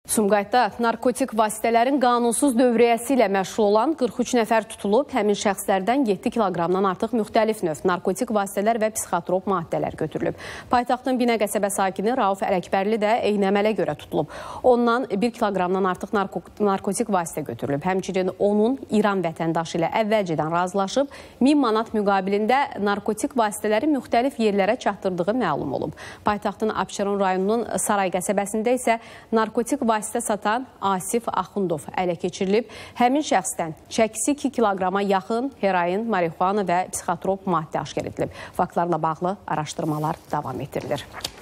Sumqayıtda narkotik vasitələrin qanunsuz dövriyyəsi ilə məşğul olan 43 nəfər tutulub, həmin şəxslərdən 7 kiloqramdan artıq müxtəlif növ narkotik vasitələr və psixotrop maddələr götürülüb. Paytaxtın Binə qəsəbə sakini Rauf Ələkbərli də eyni əmələ görə tutulub. Ondan 1 kiloqramdan artıq narkotik vasitə götürülüb. Həmçinin onun İran vətəndaşı ilə əvvəlcədən razılaşıb, 1000 manat müqabilində narkotik vasitələri müxtəlif yerlərə çatdırdığı məlum olub. Paytaxtın Abşeron rayonunun Saray qəsəbəsində isə narkotik vasitə satan Asif Axundov ələ keçirilib. Həmin şəxsdən çəkisi 2 kiloqrama yaxın heroin, marihuana və psixotrop maddə aşkar edilib. Faktlarla bağlı araşdırmalar davam etdirilir.